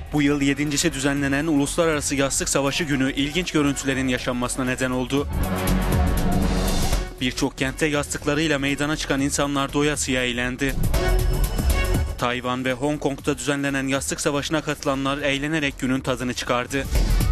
Bu yıl 7.'si düzenlenen Uluslararası Yastık Savaşı Günü ilginç görüntülerin yaşanmasına neden oldu. Birçok kentte yastıklarıyla meydana çıkan insanlar doyasıya eğlendi. Tayvan ve Hong Kong'da düzenlenen Yastık Savaşı'na katılanlar eğlenerek günün tadını çıkardı.